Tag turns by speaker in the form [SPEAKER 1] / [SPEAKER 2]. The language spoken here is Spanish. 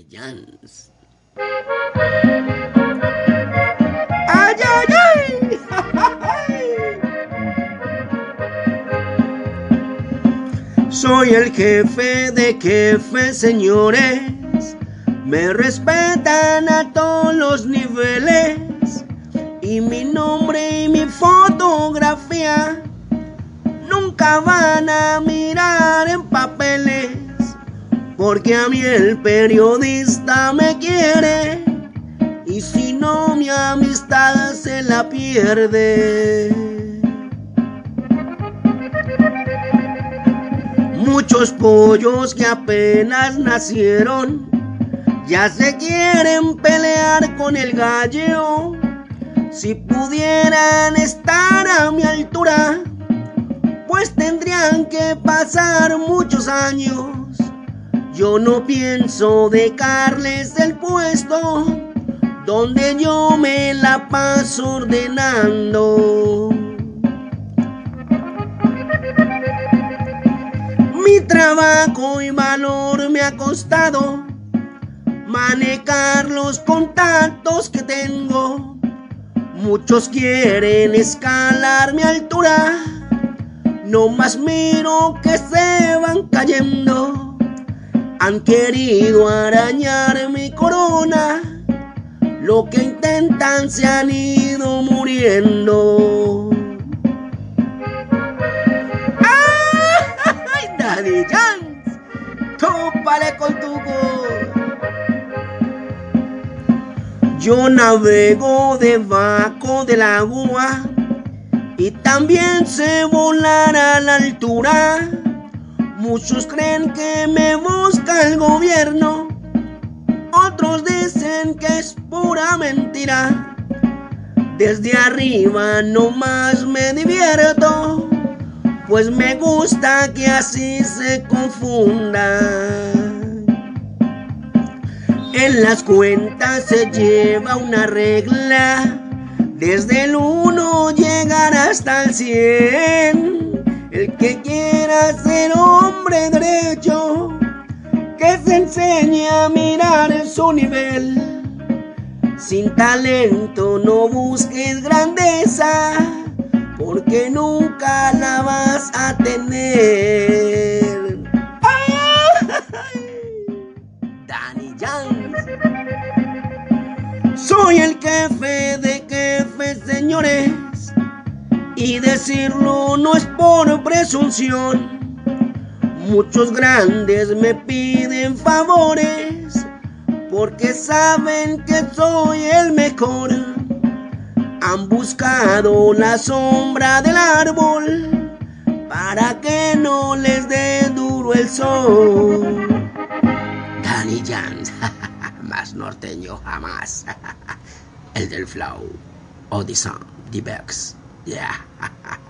[SPEAKER 1] Jans. ¡Ay, ay, ay! Soy el jefe de jefes, señores. Me respetan a todos los niveles. Y mi nombre y mi fotografía nunca van a mirar en papeles. Porque a mí el periodista me quiere. Y si no, mi amistad se la pierde. Muchos pollos que apenas nacieron ya se quieren pelear con el gallo. Si pudieran estar a mi altura, pues tendrían que pasar muchos años. Yo no pienso dejarles el puesto donde yo me la paso ordenando. Mi trabajo y valor me ha costado manejar los contactos que tengo. Muchos quieren escalar mi altura, no más miro que se van cayendo. Han querido arañar mi corona, lo que intentan se han ido muriendo. ¡Ay, Daddy Jans! ¡Tópale con tu gol! Yo navego debajo del agua y también sé volar a la altura. Muchos creen que me busca el gobierno, otros dicen que es pura mentira. Desde arriba nomás me divierto, pues me gusta que así se confundan. En las cuentas se lleva una regla, desde el 1 llegar hasta el 100. El que quiera ser hombre derecho, que se enseñe a mirar su nivel. Sin talento no busques grandeza, porque nunca la vas a tener. Daddy Jans. Soy el jefe de jefes, señores, y decirlo no es por presunción. Muchos grandes me piden favores, porque saben que soy el mejor. Han buscado la sombra del árbol para que no les dé duro el sol. Daddy Jans, más norteño jamás. El del flow, Odison, The Bex, yeah.